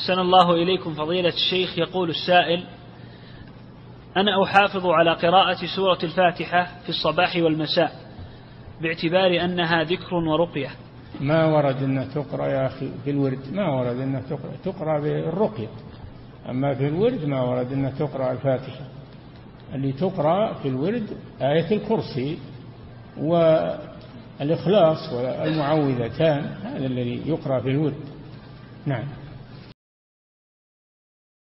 أحسن الله إليكم فضيلة الشيخ. يقول السائل: أنا أحافظ على قراءة سورة الفاتحة في الصباح والمساء باعتبار أنها ذكر ورقية. ما ورد أن تقرأ يا أخي في الورد، ما ورد أن تقرأ بالرقية، أما في الورد ما ورد أن تقرأ الفاتحة. اللي تقرأ في الورد آية الكرسي والإخلاص والمعوذتان، هذا الذي يقرأ في الورد. نعم.